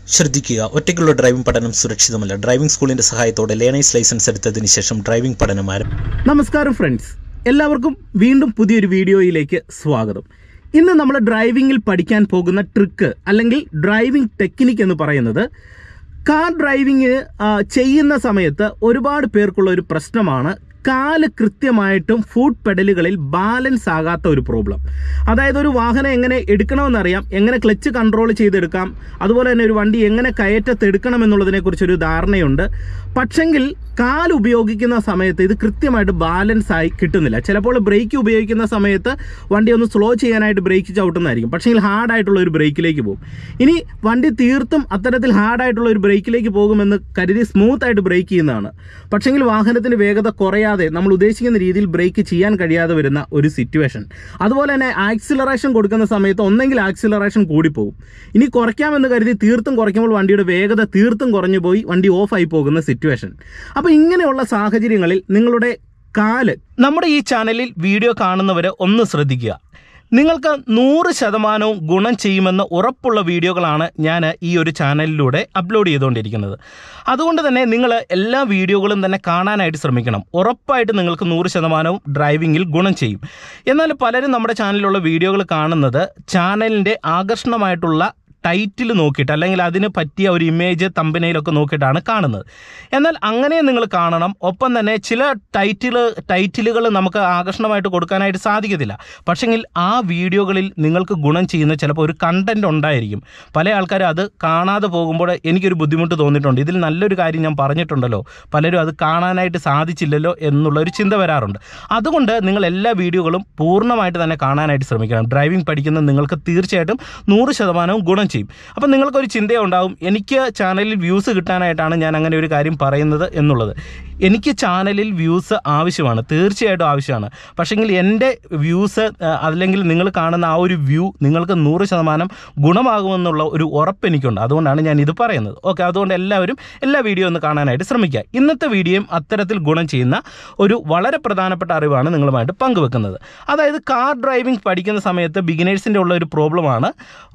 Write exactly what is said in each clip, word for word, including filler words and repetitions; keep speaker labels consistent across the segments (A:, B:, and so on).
A: ശ്രദ്ധിക്കുക, ഒറ്റയ്ക്കുള്ള ഡ്രൈവിംഗ് പഠനം സുരക്ഷിതമല്ല. ഡ്രൈവിംഗ് സ്കൂളിന്റെ സഹായത്തോടെ ലേണേഴ്സ് ലൈസൻസ് എടുത്തതിന് ശേഷം ഡ്രൈവിംഗ് പഠനം ആരംഭിക്കും.
B: നമസ്കാരം ഫ്രണ്ട്സ്, എല്ലാവർക്കും വീണ്ടും പുതിയൊരു വീഡിയോയിലേക്ക് സ്വാഗതം. ഇന്ന് നമ്മൾ ഡ്രൈവിംഗിൽ പഠിക്കാൻ പോകുന്ന ട്രിക്ക് അല്ലെങ്കിൽ ഡ്രൈവിംഗ് ടെക്നിക്ക് എന്ന് പറയുന്നത്, കാർ ഡ്രൈവിംഗ് ചെയ്യുന്ന സമയത്ത് ഒരുപാട് പേർക്കുള്ള ഒരു പ്രശ്നമാണ് കാല് കൃത്യമായിട്ടും ഫുട് പെഡലുകളിൽ ബാലൻസ് ആകാത്ത ഒരു പ്രോബ്ലം. അതായത് ഒരു വാഹനം എങ്ങനെ എടുക്കണമെന്നറിയാം, എങ്ങനെ ക്ലച്ച് കൺട്രോൾ ചെയ്തെടുക്കാം, അതുപോലെ തന്നെ ഒരു വണ്ടി എങ്ങനെ കയറ്റത്തെടുക്കണം എന്നുള്ളതിനെക്കുറിച്ചൊരു ധാരണയുണ്ട്. പക്ഷെങ്കിൽ കാൽ ഉപയോഗിക്കുന്ന സമയത്ത് ഇത് കൃത്യമായിട്ട് ബാലൻസ് ആയി കിട്ടുന്നില്ല. ചിലപ്പോൾ ബ്രേക്ക് ഉപയോഗിക്കുന്ന സമയത്ത് വണ്ടി ഒന്ന് സ്ലോ ചെയ്യാനായിട്ട് ബ്രേക്ക് ചവിട്ടുന്നതായിരിക്കും, പക്ഷെങ്കിൽ ഹാർഡായിട്ടുള്ള ഒരു ബ്രേക്കിലേക്ക് പോകും. ഇനി വണ്ടി തീർത്തും അത്തരത്തിൽ ഹാർഡായിട്ടുള്ള ഒരു ബ്രേക്കിലേക്ക് പോകുമെന്ന് കരുതി സ്മൂത്ത് ആയിട്ട് ബ്രേക്ക് ചെയ്യുന്നതാണ്. പക്ഷെങ്കിൽ വാഹനത്തിന് വേഗത കുറയാതെ നമ്മൾ ഉദ്ദേശിക്കുന്ന രീതിയിൽ ബ്രേക്ക് ചെയ്യാൻ കഴിയാതെ വരുന്ന ഒരു സിറ്റുവേഷൻ. അതുപോലെ തന്നെ ആക്സിലറേഷൻ കൊടുക്കുന്ന സമയത്ത് ഒന്നെങ്കിൽ ആക്സിലറേഷൻ കൂടിപ്പോകും, ഇനി കുറയ്ക്കാമെന്ന് കരുതി തീർത്തും കുറയ്ക്കുമ്പോൾ വണ്ടിയുടെ വേഗത തീർത്തും കുറഞ്ഞു പോയി വണ്ടി ഓഫായി പോകുന്ന സിറ്റുവേഷൻ. അപ്പോൾ ഇങ്ങനെയുള്ള സാഹചര്യങ്ങളിൽ നിങ്ങളുടെ കാല്, നമ്മുടെ ഈ ചാനലിൽ വീഡിയോ കാണുന്നവരെ ഒന്ന് ശ്രദ്ധിക്കുക. നിങ്ങൾക്ക് നൂറ് ശതമാനവും ഗുണം ചെയ്യുമെന്ന് ഉറപ്പുള്ള വീഡിയോകളാണ് ഞാൻ ഈ ഒരു ചാനലിലൂടെ അപ്ലോഡ് ചെയ്തുകൊണ്ടിരിക്കുന്നത്. അതുകൊണ്ട് തന്നെ നിങ്ങൾ എല്ലാ വീഡിയോകളും തന്നെ കാണാനായിട്ട് ശ്രമിക്കണം. ഉറപ്പായിട്ട് നിങ്ങൾക്ക് നൂറ് ശതമാനവും ഡ്രൈവിങ്ങിൽ ഗുണം ചെയ്യും. എന്നാൽ പലരും നമ്മുടെ ചാനലിലുള്ള വീഡിയോകൾ കാണുന്നത് ചാനലിൻ്റെ ആകർഷണമായിട്ടുള്ള ടൈറ്റിൽ നോക്കിയിട്ട്, അല്ലെങ്കിൽ അതിന് പറ്റിയ ഒരു ഇമേജ് തമ്പനയിലൊക്കെ നോക്കിയിട്ടാണ് കാണുന്നത്. എന്നാൽ അങ്ങനെ നിങ്ങൾ കാണണം. ഒപ്പം തന്നെ ചില ടൈറ്റിൽ ടൈറ്റിലുകൾ നമുക്ക് ആകർഷണമായിട്ട് കൊടുക്കാനായിട്ട് സാധിക്കത്തില്ല. പക്ഷെങ്കിൽ ആ വീഡിയോകളിൽ നിങ്ങൾക്ക് ഗുണം ചെയ്യുന്ന ചിലപ്പോൾ ഒരു കണ്ടൻറ് ഉണ്ടായിരിക്കും. പല ആൾക്കാരും അത് കാണാതെ പോകുമ്പോൾ എനിക്കൊരു ബുദ്ധിമുട്ട് തോന്നിയിട്ടുണ്ട്. ഇതിൽ നല്ലൊരു കാര്യം ഞാൻ പറഞ്ഞിട്ടുണ്ടല്ലോ, പലരും അത് കാണാനായിട്ട് സാധിച്ചില്ലല്ലോ എന്നുള്ളൊരു ചിന്ത വരാറുണ്ട്. അതുകൊണ്ട് നിങ്ങൾ എല്ലാ വീഡിയോകളും പൂർണ്ണമായിട്ട് തന്നെ കാണാനായിട്ട് ശ്രമിക്കണം. ഡ്രൈവിംഗ് പഠിക്കുന്ന നിങ്ങൾക്ക് തീർച്ചയായിട്ടും നൂറ് ശതമാനവും ഗുണം ചെയ്യും. അപ്പം നിങ്ങൾക്കൊരു ചിന്തയുണ്ടാവും, എനിക്ക് ചാനലിൽ വ്യൂസ് കിട്ടാനായിട്ടാണ് ഞാൻ അങ്ങനെ ഒരു കാര്യം പറയുന്നത് എന്നുള്ളത്. എനിക്ക് ചാനലിൽ വ്യൂസ് ആവശ്യമാണ്, തീർച്ചയായിട്ടും ആവശ്യമാണ്. പക്ഷെങ്കിൽ എൻ്റെ വ്യൂസ് അല്ലെങ്കിൽ നിങ്ങൾ കാണുന്ന ആ ഒരു വ്യൂ നിങ്ങൾക്ക് നൂറ് ശതമാനം ഗുണമാകുമെന്നുള്ള ഒരു ഉറപ്പ് എനിക്കുണ്ട്. അതുകൊണ്ടാണ് ഞാൻ ഇത് പറയുന്നത്. ഓക്കെ, അതുകൊണ്ട് എല്ലാവരും എല്ലാ വീഡിയോ ഒന്ന് കാണാനായിട്ട് ശ്രമിക്കുക. ഇന്നത്തെ വീഡിയോയും അത്തരത്തിൽ ഗുണം ചെയ്യുന്ന ഒരു വളരെ പ്രധാനപ്പെട്ട അറിവാണ് നിങ്ങളുമായിട്ട് പങ്കുവെക്കുന്നത്. അതായത് കാർ ഡ്രൈവിംഗ് പഠിക്കുന്ന സമയത്ത് ബിഗിനേഴ്സിൻ്റെ ഉള്ള ഒരു പ്രോബ്ലമാണ്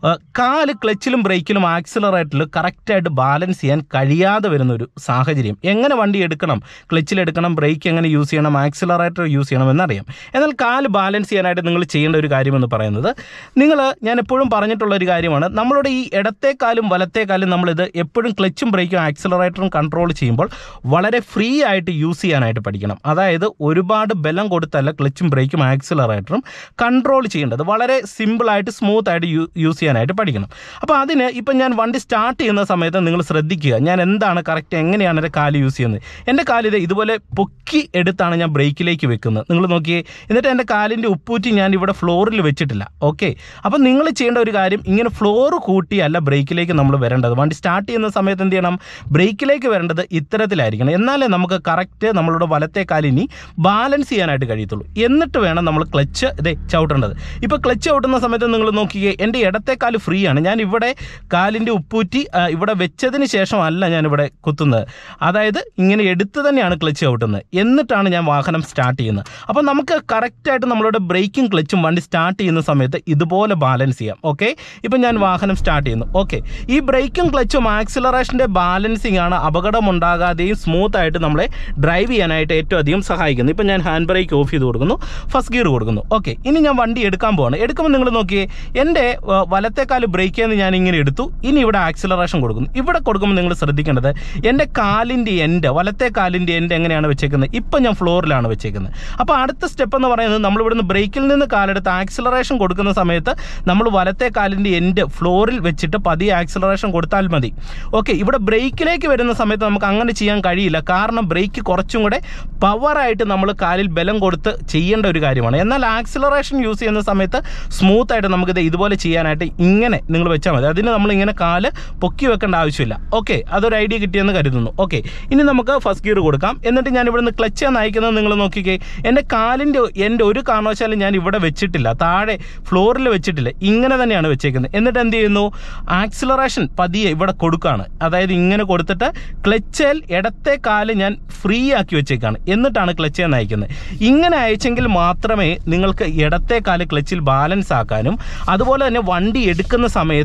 B: കാല് ക്ലച്ചിലും ബ്രേക്കിലും ആക്സിലറേറ്ററിലും കറക്റ്റായിട്ട് ബാലൻസ് ചെയ്യാൻ കഴിയാതെ വരുന്നൊരു സാഹചര്യം. എങ്ങനെ വണ്ടി എടുക്കണം, ക്ലച്ചിലെടുക്കണം, ബ്രേക്ക് എങ്ങനെ യൂസ് ചെയ്യണം, ആക്സിലറേറ്റർ യൂസ് ചെയ്യണം എന്നറിയാം. എന്നാൽ കാല് ബാലൻസ് ചെയ്യാനായിട്ട് നിങ്ങൾ ചെയ്യേണ്ട ഒരു കാര്യമെന്ന് പറയുന്നത്, നിങ്ങൾ ഞാൻ എപ്പോഴും പറഞ്ഞിട്ടുള്ള ഒരു കാര്യമാണ്, നമ്മളുടെ ഈ ഇടത്തേക്കാലും വലത്തേക്കാലും നമ്മളിത് എപ്പോഴും ക്ലച്ചും ബ്രേക്കും ആക്സിലറേറ്ററും കൺട്രോൾ ചെയ്യുമ്പോൾ വളരെ ഫ്രീ ആയിട്ട് യൂസ് ചെയ്യാനായിട്ട് പഠിക്കണം. അതായത് ഒരുപാട് ബലം കൊടുത്തല്ല ക്ലച്ചും ബ്രേക്കും ആക്സിലറേറ്ററും കൺട്രോൾ ചെയ്യേണ്ടത്, വളരെ സിമ്പിളായിട്ട് സ്മൂത്തായിട്ട് യൂസ് ചെയ്യാനായിട്ട് പഠിക്കണം. അപ്പോൾ അതിന് ഇപ്പം ഞാൻ വണ്ടി സ്റ്റാർട്ട് ചെയ്യുന്ന സമയത്ത് നിങ്ങൾ ശ്രദ്ധിക്കുക, ഞാൻ എന്താണ് കറക്റ്റ് എങ്ങനെയാണ് എൻ്റെ കാല് യൂസ് ചെയ്യുന്നത്. എൻ്റെ കാലിത് ഇതുപോലെ പൊക്കി എടുത്താണ് ഞാൻ ബ്രേക്കിലേക്ക് വെക്കുന്നത്. നിങ്ങൾ നോക്കിയേ, എന്നിട്ട് എൻ്റെ കാലിൻ്റെ ഉപ്പൂറ്റി ഞാൻ ഇവിടെ ഫ്ലോറിൽ വെച്ചിട്ടില്ല. ഓക്കെ, അപ്പം നിങ്ങൾ ചെയ്യേണ്ട ഒരു കാര്യം, ഇങ്ങനെ ഫ്ലോർ കൂട്ടിയല്ല ബ്രേക്കിലേക്ക് നമ്മൾ വരേണ്ടത്. വണ്ടി സ്റ്റാർട്ട് ചെയ്യുന്ന സമയത്ത് എന്ത് ചെയ്യണം, ബ്രേക്കിലേക്ക് വരേണ്ടത് ഇത്തരത്തിലായിരിക്കണം. എന്നാലേ നമുക്ക് കറക്റ്റ് നമ്മളുടെ വലത്തെ കാലിനി ബാലൻസ് ചെയ്യാനായിട്ട് കഴിയത്തുള്ളൂ. എന്നിട്ട് വേണം നമ്മൾ ക്ലച്ച് ഇതേ ചവിട്ടേണ്ടത്. ഇപ്പോൾ ക്ലച്ച് ചവിട്ടുന്ന സമയത്ത് നിങ്ങൾ നോക്കിയേ, എൻ്റെ ഇടത്തെ കാല് ഫ്രീ ആണ്. ഞാൻ ഇവിടെ കാലിൻ്റെ ഉപ്പൂറ്റി ഇവിടെ വെച്ചതിന് ശേഷമല്ല ഞാനിവിടെ കുത്തുന്നത്. അതായത് ഇങ്ങനെ എടുത്ത് തന്നെയാണ് ക്ലച്ച് ചവിട്ടുന്നത്. എന്നിട്ടാണ് ഞാൻ വാഹനം സ്റ്റാർട്ട് ചെയ്യുന്നത്. അപ്പോൾ നമുക്ക് കറക്റ്റായിട്ട് നമ്മളുടെ ബ്രേക്കും ക്ലച്ചും വണ്ടി സ്റ്റാർട്ട് ചെയ്യുന്ന സമയത്ത് ഇതുപോലെ ബാലൻസ് ചെയ്യാം. ഓക്കെ, ഇപ്പം ഞാൻ വാഹനം സ്റ്റാർട്ട് ചെയ്യുന്നു. ഓക്കെ, ഈ ബ്രേക്കും ക്ലച്ചും ആക്സിലറേഷൻ്റെ ബാലൻസിങ് ആണ് അപകടമുണ്ടാകാതെയും സ്മൂത്തായിട്ട് നമ്മളെ ഡ്രൈവ് ചെയ്യാനായിട്ട് ഏറ്റവും അധികം സഹായിക്കുന്നത്. ഇപ്പം ഞാൻ ഹാൻഡ് ബ്രേക്ക് ഓഫ് ചെയ്ത് കൊടുക്കുന്നു, ഫസ്റ്റ് ഗിയർ കൊടുക്കുന്നു. ഓക്കെ, ഇനി ഞാൻ വണ്ടി എടുക്കാൻ പോവാണ്. എടുക്കുമ്പോൾ നിങ്ങൾ നോക്കിയേ, എൻ്റെ വലത്തേക്കാല് ബ്രേക്കിൽ നിന്ന് ഞാൻ ഇങ്ങനെ എടുത്തു. ഇനി ഇവിടെ ആക്സിലറേഷൻ കൊടുക്കുന്നു. ഇവിടെ കൊടുക്കുമ്പോൾ നിങ്ങൾ ശ്രദ്ധിക്കേണ്ടത്, എൻ്റെ കാലിൻ്റെ എൻഡ്, വലത്തെ കാലിൻ്റെ എൻഡ് എങ്ങനെയാണ് വെച്ചേക്കുന്നത്, ഇപ്പം ഞാൻ ഫ്ലോറിലാണ് വെച്ചേക്കുന്നത്. അപ്പോൾ അടുത്ത സ്റ്റെപ്പ് എന്ന് പറയുന്നത്, നമ്മൾ ഇവിടുന്ന് ബ്രേക്കിൽ നിന്ന് കാലെടുത്ത് ആക്സിലറേഷൻ കൊടുക്കുന്ന സമയത്ത് നമ്മൾ വലത്തെ കാലിൻ്റെ എൻഡ് ഫ്ലോറിൽ വെച്ചിട്ട് പതിയെ ആക്സിലറേഷൻ കൊടുത്താൽ മതി. ഓക്കെ, ഇവിടെ ബ്രേക്കിലേക്ക് വരുന്ന സമയത്ത് നമുക്ക് അങ്ങനെ ചെയ്യാൻ കഴിയില്ല. കാരണം ബ്രേക്ക് കുറച്ചും കൂടെ പവറായിട്ട് നമ്മൾ കാലിൽ ബലം കൊടുത്ത് ചെയ്യേണ്ട ഒരു കാര്യമാണ്. എന്നാൽ ആക്സിലറേഷൻ യൂസ് ചെയ്യുന്ന സമയത്ത് സ്മൂത്തായിട്ട് നമുക്കിത് ഇതുപോലെ ചെയ്യാനായിട്ട് ഇങ്ങനെ നിങ്ങൾ വെച്ചാൽ മതി. അതിന് നമ്മളിങ്ങനെ കാല് പൊക്കി വെക്കേണ്ട ആവശ്യമില്ല. ഓക്കെ, അതൊരു ഐഡിയ കിട്ടിയെന്ന് കരുതുന്നു. ഓക്കെ, ഇനി നമുക്ക് ഫസ്റ്റ് ഗിയർ കൊടുക്കാം. എന്നിട്ട് ഞാൻ ഇവിടുന്ന് ക്ലച്ച് നയിക്കുന്നത് നിങ്ങൾ നോക്കിക്കേ, എൻ്റെ കാലിൻ്റെ എൻ്റെ ഒരു കാരണവശാലും ഞാൻ ഇവിടെ വെച്ചിട്ടില്ല, താഴെ ഫ്ലോറിൽ വെച്ചിട്ടില്ല, ഇങ്ങനെ തന്നെയാണ് വെച്ചേക്കുന്നത്. എന്നിട്ട് എന്ത് ചെയ്യുന്നു, ആക്സിലറേഷൻ പതിയെ ഇവിടെ കൊടുക്കുകയാണ്. അതായത് ഇങ്ങനെ കൊടുത്തിട്ട് ക്ലച്ചിൽ ഇടത്തെ കാല് ഞാൻ ഫ്രീ ആക്കി വെച്ചേക്കാണ്. എന്നിട്ടാണ് ക്ലച്ച് നയിക്കുന്നത്. ഇങ്ങനെ അയച്ചെങ്കിൽ മാത്രമേ നിങ്ങൾക്ക് ഇടത്തെ കാല് ക്ലച്ചിൽ ബാലൻസ് ആക്കാനും അതുപോലെ തന്നെ വണ്ടി എടുക്കുന്ന സമയത്ത്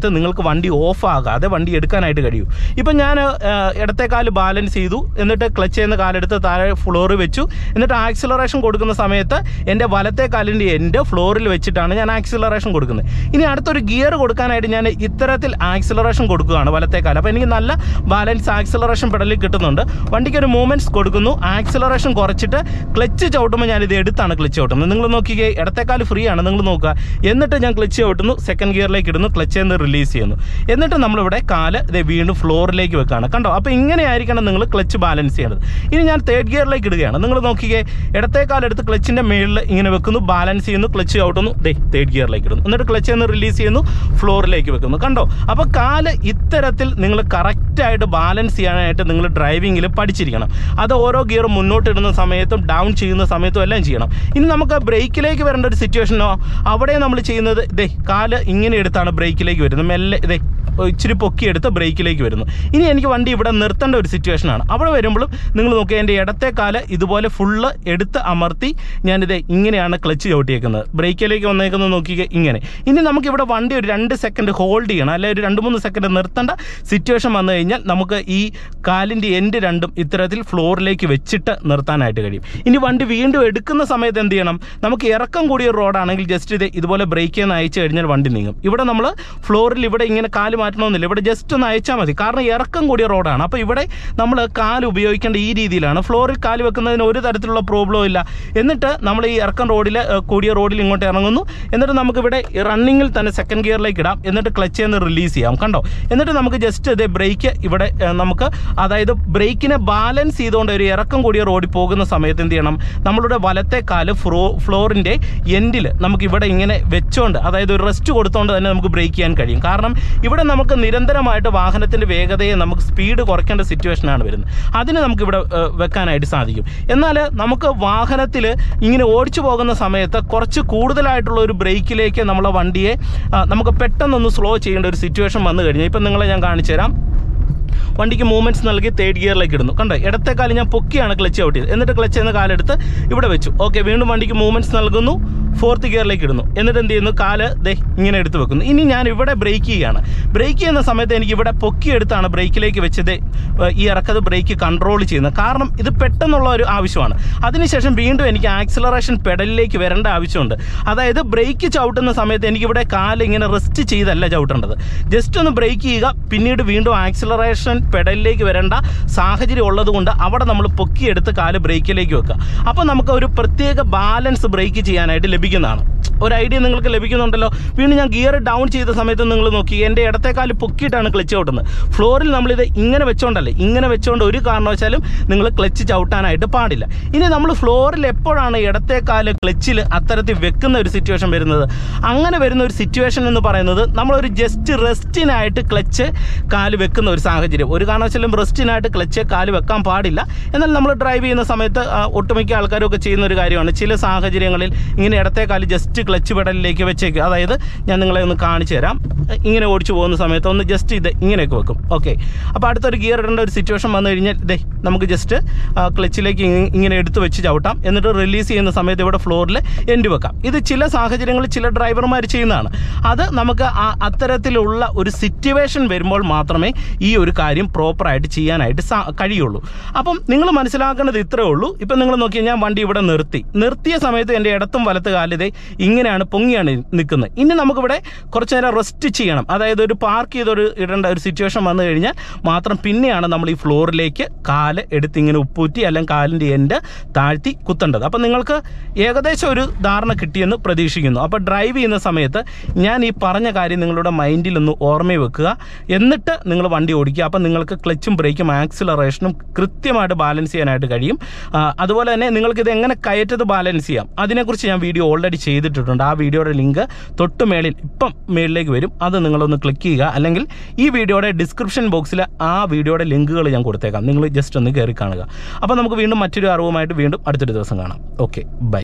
B: സമയത്ത് നിങ്ങൾക്ക് വണ്ടി ഓഫ് ആകാതെ വണ്ടി എടുക്കാനായിട്ട് കഴിയും. ഇപ്പം ഞാൻ ഇടത്തെ കാല് ബാലൻസ് ചെയ്തു, എന്നിട്ട് ക്ലച്ച് ചെയ്യുന്ന കാലെടുത്ത് താഴെ ഫ്ലോറിൽ വെച്ചു, എന്നിട്ട് ആക്സിലറേഷൻ കൊടുക്കുന്ന സമയത്ത് എൻ്റെ വലത്തെ കാലിൻ്റെ എൻ്റെ ഫ്ലോറിൽ വെച്ചിട്ടാണ് ഞാൻ ആക്സിലറേഷൻ കൊടുക്കുന്നത്. ഇനി അടുത്തൊരു ഗിയർ കൊടുക്കാനായിട്ട് ഞാൻ ഇത്തരത്തിൽ ആക്സിലറേഷൻ കൊടുക്കുകയാണ് വലത്തെ കാല്. അപ്പോൾ എനിക്ക് നല്ല ബാലൻസ് ആക്സിലറേഷൻ പെഡലിൽ കിട്ടുന്നുണ്ട്. വണ്ടിക്ക് ഒരു മൂവ്മെൻറ്റ്സ് കൊടുക്കുന്നു, ആക്സിലറേഷൻ കുറച്ചിട്ട് ക്ലച്ച് ചവിട്ടുമ്പോൾ ഞാനിത് എടുത്താണ് ക്ലച്ച് ചവിട്ടുന്നത്. നിങ്ങൾ നോക്കിക്കേ, ഇടത്തേക്കാല് ഫ്രീ ആണ്, നിങ്ങൾ നോക്കുക. എന്നിട്ട് ഞാൻ ക്ലച്ച് ചവിട്ടുന്നു, സെക്കൻഡ് ഗിയറിലേക്ക് ഇടുന്നു, ക്ലച്ച് നിന്ന് റിലീസ് ചെയ്യുന്നു. എന്നിട്ട് നമ്മളിവിടെ കാല് ഇത് വീണ്ടും ഫ്ലോറിലേക്ക് വെക്കുകയാണ്. കണ്ടോ? അപ്പോൾ ഇങ്ങനെയായിരിക്കണം നിങ്ങൾ ക്ലച്ച് ബാലൻസ് ചെയ്യേണ്ടത്. ഇനി ഞാൻ തേർഡ് ഗിയറിലേക്ക് ഇടുകയാണ്. നിങ്ങൾ നോക്കിക്കേ, ഇടത്തേക്കാലെടുത്ത് ക്ലച്ചിൻ്റെ മേളിൽ ഇങ്ങനെ വെക്കുന്നു, ബാലൻസ് ചെയ്യുന്നു, ക്ലച്ച് ചവിട്ടുന്നു, ദേ തേർഡ് ഗിയറിലേക്ക് ഇടുന്നു, എന്നിട്ട് ക്ലച്ച് നിന്ന് റിലീസ് ചെയ്യുന്നു, ഫ്ലോറിലേക്ക് വെക്കുന്നു. കണ്ടോ? അപ്പോൾ കാല് ഇത്തരത്തിൽ നിങ്ങൾ കറക്റ്റായിട്ട് ബാലൻസ് ചെയ്യാനായിട്ട് നിങ്ങൾ ഡ്രൈവിങ്ങിൽ പഠിച്ചിരിക്കണം. അത് ഓരോ ഗിയർ മുന്നോട്ട് ഇടുന്ന സമയത്തും ഡൗൺ ചെയ്യുന്ന സമയത്തും എല്ലാം ചെയ്യണം. ഇനി നമുക്ക് ബ്രേക്കിലേക്ക് വരേണ്ട ഒരു സിറ്റുവേഷനോ അവിടെ നമ്മൾ ചെയ്യുന്നത് ഇതേ കാല് ഇങ്ങനെ എടുത്താണ് ബ്രേക്കിലേക്ക് വരുന്നത്. മെല്ലെ ഇതേ ഇച്ചിരി പൊക്കിയെടുത്ത് ബ്രേക്കിലേക്ക് വരുന്നു. ഇനി എനിക്ക് വണ്ടി ഇവിടെ നിർത്തേണ്ട ഒരു സിറ്റുവേഷനാണ്. അവിടെ വരുമ്പോഴും നിങ്ങൾ നോക്കുക, എൻ്റെ ഇടത്തെ കാല് ഇതുപോലെ ഫുള്ള് എടുത്ത് അമർത്തി ഞാനിത് ഇങ്ങനെയാണ് ക്ലച്ച് ചവിട്ടിയേക്കുന്നത്. ബ്രേക്കിലേക്ക് വന്നേക്കുന്നത് നോക്കിക്കുക ഇങ്ങനെ. ഇനി നമുക്കിവിടെ വണ്ടി ഒരു രണ്ട് സെക്കൻഡ് ഹോൾഡ് ചെയ്യണം, അല്ലെങ്കിൽ ഒരു രണ്ട് മൂന്ന് സെക്കൻഡ് നിർത്തേണ്ട സിറ്റുവേഷൻ വന്നു കഴിഞ്ഞാൽ നമുക്ക് ഈ കാലിൻ്റെ എൻഡ് രണ്ടും ഇത്തരത്തിൽ ഫ്ലോറിലേക്ക് വെച്ചിട്ട് നിർത്താനായിട്ട് കഴിയും. ഇനി വണ്ടി വീണ്ടും എടുക്കുന്ന സമയത്ത് എന്ത് ചെയ്യണം? നമുക്ക് ഇറക്കം കൂടിയ റോഡാണെങ്കിൽ ജസ്റ്റ് ഇത് ഇതുപോലെ ബ്രേക്ക് ചെയ്യുന്ന അയച്ചു കഴിഞ്ഞാൽ വണ്ടി നീങ്ങും. ഇവിടെ നമ്മൾ ഫ്ലോറിൽ ഇവിടെ ഇങ്ങനെ കാല് മാറ്റണമെന്നില്ല, ഇവിടെ ജസ്റ്റ് ഒന്ന് അയച്ചാൽ മതി. കാരണം ഇറക്കം കൂടിയ റോഡാണ്. അപ്പോൾ ഇവിടെ നമ്മൾ കാല് ഉപയോഗിക്കേണ്ട ഈ രീതിയിലാണ്. ഫ്ലോറിൽ കാല് വെക്കുന്നതിന് ഒരു തരത്തിലുള്ള പ്രോബ്ലവും ഇല്ല. എന്നിട്ട് നമ്മൾ ഈ ഇറക്കം റോഡിൽ കൂടിയ റോഡിൽ ഇങ്ങോട്ട് ഇറങ്ങുന്നു. എന്നിട്ട് നമുക്കിവിടെ റണ്ണിങ്ങിൽ തന്നെ സെക്കൻഡ് ഗിയറിലേക്ക് ഇടാം, എന്നിട്ട് ക്ലച്ച് ചെയ്യുന്ന റിലീസ് ചെയ്യാം. കണ്ടോ? എന്നിട്ട് നമുക്ക് ജസ്റ്റ് ഇതേ ബ്രേക്ക് ഇവിടെ നമുക്ക്, അതായത് ബ്രേക്കിനെ ബാലൻസ് ചെയ്തുകൊണ്ട് ഒരു ഇറക്കം കൂടിയ റോഡിൽ പോകുന്ന സമയത്ത് എന്ത് ചെയ്യണം? നമ്മളുടെ വലത്തെ കാല് ഫ്ലോ ഫ്ലോറിൻ്റെ എൻഡിൽ നമുക്ക് ഇവിടെ ഇങ്ങനെ വെച്ചുകൊണ്ട്, അതായത് ഒരു റെസ്റ്റ് കൊടുത്തുകൊണ്ട് തന്നെ നമുക്ക് ബ്രേക്ക് ചെയ്യാൻ കഴിയും. കാരണം ഇവിടെ നമുക്ക് നിരന്തരമായിട്ട് വാഹനത്തിൻ്റെ വേഗതയെ നമുക്ക് സ്പീഡ് കുറയ്ക്കേണ്ട സിറ്റുവേഷനാണ് വരുന്നത്. അതിന് നമുക്കിവിടെ വെക്കാനായിട്ട് സാധിക്കും. എന്നാൽ നമുക്ക് വാഹനത്തിൽ ഇങ്ങനെ ഓടിച്ചു പോകുന്ന സമയത്ത് കുറച്ച് കൂടുതലായിട്ടുള്ള ഒരു ബ്രേക്കിലേക്ക് നമ്മളെ വണ്ടിയെ നമുക്ക് പെട്ടെന്നൊന്ന് സ്ലോ ചെയ്യേണ്ട ഒരു സിറ്റുവേഷൻ വന്നു കഴിഞ്ഞാൽ, ഇപ്പം നിങ്ങളെ ഞാൻ കാണിച്ചു തരാം. വണ്ടിക്ക് മൂവ്മെൻറ്റ്സ് നൽകി തേർഡ് ഗിയറിലേക്ക് ഇടുന്നു. കണ്ടോ? ഇടത്തെ കാല് ഞാൻ പൊക്കിയാണ് ക്ലച്ച് ഔട്ടിയത്. എന്നിട്ട് ക്ലച്ച് എന്ന കാലെടുത്ത് ഇവിടെ വെച്ചു. ഓക്കെ, വീണ്ടും വണ്ടിക്ക് മൂവ്മെൻറ്റ്സ് നൽകുന്നു, ഫോർത്ത് ഗിയറിലേക്ക് ഇടുന്നു. എന്നിട്ട് എന്ത് ചെയ്യുന്നു? കാല് ദേ ഇങ്ങനെ എടുത്ത് വെക്കുന്നു. ഇനി ഞാൻ ഇവിടെ ബ്രേക്ക് ചെയ്യുകയാണ്. ബ്രേക്ക് ചെയ്യുന്ന സമയത്ത് എനിക്ക് ഇവിടെ പൊക്കിയെടുത്താണ് ബ്രേക്കിലേക്ക് വെച്ചത് ഈ ഇറക്കത് ബ്രേക്ക് കൺട്രോൾ ചെയ്യുന്നത്. കാരണം ഇത് പെട്ടെന്നുള്ള ഒരു ആവശ്യമാണ്. അതിനുശേഷം വീണ്ടും എനിക്ക് ആക്സിലറേഷൻ പെഡലിലേക്ക് വരേണ്ട ആവശ്യമുണ്ട്. അതായത് ബ്രേക്ക് ചവിട്ടുന്ന സമയത്ത് എനിക്കിവിടെ കാല് ഇങ്ങനെ റെസ്റ്റ് ചെയ്തല്ല ചവിട്ടേണ്ടത്. ജസ്റ്റ് ഒന്ന് ബ്രേക്ക് ചെയ്യുക, പിന്നീട് വീണ്ടും ആക്സിലറേഷൻ പെഡലിലേക്ക് വരേണ്ട സാഹചര്യം ഉള്ളതുകൊണ്ട് അവിടെ നമ്മൾ പൊക്കിയെടുത്ത് കാല് ബ്രേക്കിലേക്ക് വെക്കുക. അപ്പോൾ നമുക്ക് ഒരു പ്രത്യേക ബാലൻസ് ബ്രേക്ക് ചെയ്യാനായിട്ട് ലഭിക്കുന്നതാണ്. ഒരു ഐഡിയ നിങ്ങൾക്ക് ലഭിക്കുന്നുണ്ടല്ലോ. വീണ്ടും ഞാൻ ഗിയർ ഡൗൺ ചെയ്ത സമയത്ത് നിങ്ങൾ നോക്കി, എൻ്റെ ഇടത്തെ കാല് പൊക്കിയിട്ടാണ് ക്ലച്ച് ചവിട്ടുന്നത്. ഫ്ലോറിൽ നമ്മളിത് ഇങ്ങനെ വെച്ചോണ്ടല്ലേ, ഇങ്ങനെ വെച്ചുകൊണ്ട് ഒരു കാരണവശാലും നിങ്ങൾ ക്ലച്ച് ചവിട്ടാനായിട്ട് പാടില്ല. ഇനി നമ്മൾ ഫ്ലോറിൽ എപ്പോഴാണ് ഇടത്തെ കാല് ക്ലച്ചിൽ അത്തരത്തിൽ വെക്കുന്ന ഒരു സിറ്റുവേഷൻ വരുന്നത്? അങ്ങനെ വരുന്ന ഒരു സിറ്റുവേഷൻ എന്ന് പറയുന്നത് നമ്മളൊരു ജസ്റ്റ് റെസ്റ്റിനായിട്ട് ക്ലച്ച് കാല് വെക്കുന്ന ഒരു സാഹചര്യം. ഒരു കാരണവശാലും റെസ്റ്റിനായിട്ട് ക്ലച്ച് കാല് വെക്കാൻ പാടില്ല. എന്നാൽ നമ്മൾ ഡ്രൈവ് ചെയ്യുന്ന സമയത്ത് ഒട്ടുമിക്ക ആൾക്കാരും ഒക്കെ ചെയ്യുന്ന ഒരു കാര്യമാണ്, ചില സാഹചര്യങ്ങളിൽ ഇങ്ങനെ ഇടത്തെ കാല് ജസ്റ്റ് ക്ലച്ച് പെഡലിലേക്ക് വെച്ചേക്കുക. അതായത് ഞാൻ നിങ്ങളെ ഒന്ന് കാണിച്ചു തരാം. ഇങ്ങനെ ഓടിച്ചു പോകുന്ന സമയത്ത് ഒന്ന് ജസ്റ്റ് ഇത് ഇങ്ങനെയൊക്കെ വെക്കും. ഓക്കെ, അപ്പോൾ അടുത്തൊരു ഗിയർ ഇടേണ്ട ഒരു സിറ്റുവേഷൻ വന്നു കഴിഞ്ഞാൽ ഇതേ നമുക്ക് ജസ്റ്റ് ക്ലച്ചിലേക്ക് ഇങ്ങനെ എടുത്ത് വെച്ച് ചവിട്ടാം. എന്നിട്ട് റിലീസ് ചെയ്യുന്ന സമയത്ത് ഇവിടെ ഫ്ലോറിൽ എൻഡ് വെക്കാം. ഇത് ചില സാഹചര്യങ്ങളിൽ ചില ഡ്രൈവർമാർ ചെയ്യുന്നതാണ്. അത് നമുക്ക് ആ അത്തരത്തിലുള്ള ഒരു സിറ്റുവേഷൻ വരുമ്പോൾ മാത്രമേ ഈ ഒരു കാര്യം പ്രോപ്പറായിട്ട് ചെയ്യാനായിട്ട് കഴിയുള്ളൂ. അപ്പം നിങ്ങൾ മനസ്സിലാക്കേണ്ടത് ഇത്രയേ ഉള്ളൂ. ഇപ്പം നിങ്ങൾ നോക്കിയാൽ ഞാൻ വണ്ടി ഇവിടെ നിർത്തി നിർത്തിയ സമയത്ത് എൻ്റെ ഇടത്തും വലത്ത് കാലിതേ ഇങ്ങനെയാണ് പൊങ്ങിയാണ് നിൽക്കുന്നത്. ഇനി നമുക്കിവിടെ കുറച്ച് നേരം റെസ്റ്റ് ചെയ്യണം. അതായത് ഒരു പാർക്ക് ചെയ്തൊരു ഇടേണ്ട ഒരു സിറ്റുവേഷൻ വന്നു കഴിഞ്ഞാൽ മാത്രം പിന്നെയാണ് നമ്മൾ ഈ ഫ്ലോറിലേക്ക് കാല് എടുത്ത് ഇങ്ങനെ ഉപ്പൂറ്റി അല്ലെങ്കിൽ കാലിൻ്റെ എൻഡ് താഴ്ത്തി കുത്തേണ്ടത്. അപ്പം നിങ്ങൾക്ക് ഏകദേശം ഒരു ധാരണ കിട്ടിയെന്ന് പ്രതീക്ഷിക്കുന്നു. അപ്പോൾ ഡ്രൈവ് ചെയ്യുന്ന സമയത്ത് ഞാൻ ഈ പറഞ്ഞ കാര്യം നിങ്ങളുടെ മൈൻഡിലൊന്ന് ഓർമ്മ വെക്കുക. എന്നിട്ട് നിങ്ങൾ വണ്ടി ഓടിക്കുക. അപ്പം നിങ്ങൾക്ക് ക്ലച്ചും ബ്രേക്കും ആക്സിലറേഷനും കൃത്യമായിട്ട് ബാലൻസ് ചെയ്യാനായിട്ട് കഴിയും. അതുപോലെ തന്നെ നിങ്ങൾക്കിത് എങ്ങനെ കയറ്റത് ബാലൻസ് ചെയ്യാം അതിനെക്കുറിച്ച് ഞാൻ വീഡിയോ ഓൾറെഡി ചെയ്തിട്ടുണ്ട്. ആ വീഡിയോയുടെ ലിങ്ക് തൊട്ട് മേളിൽ ഇപ്പം മേളിലേക്ക് വരും. അത് നിങ്ങളൊന്ന് ക്ലിക്ക് ചെയ്യുക. അല്ലെങ്കിൽ ഈ വീഡിയോയുടെ ഡിസ്ക്രിപ്ഷൻ ബോക്സിൽ ആ വീഡിയോയുടെ ലിങ്കുകൾ ഞാൻ കൊടുത്തേക്കാം. നിങ്ങൾ ജസ്റ്റ് ഒന്ന് കയറി കാണുക. അപ്പോൾ നമുക്ക് വീണ്ടും മറ്റൊരു അറിവുമായിട്ട് വീണ്ടും അടുത്തൊരു ദിവസം കാണാം. Okay, by.